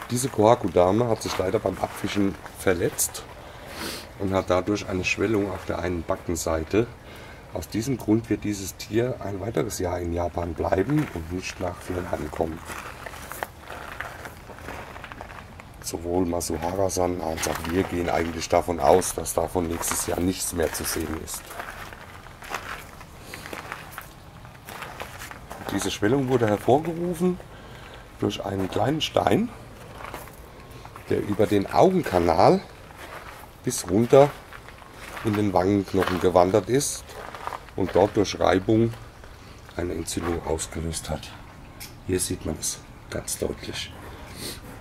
Diese Kohaku-Dame hat sich leider beim Abfischen verletzt und hat dadurch eine Schwellung auf der einen Backenseite. Aus diesem Grund wird dieses Tier ein weiteres Jahr in Japan bleiben und nicht nach Vietnam kommen. Sowohl Masuhara-san als auch wir gehen eigentlich davon aus, dass davon nächstes Jahr nichts mehr zu sehen ist. Diese Schwellung wurde hervorgerufen durch einen kleinen Stein, der über den Augenkanal bis runter in den Wangenknochen gewandert ist und dort durch Reibung eine Entzündung ausgelöst hat. Hier sieht man es ganz deutlich.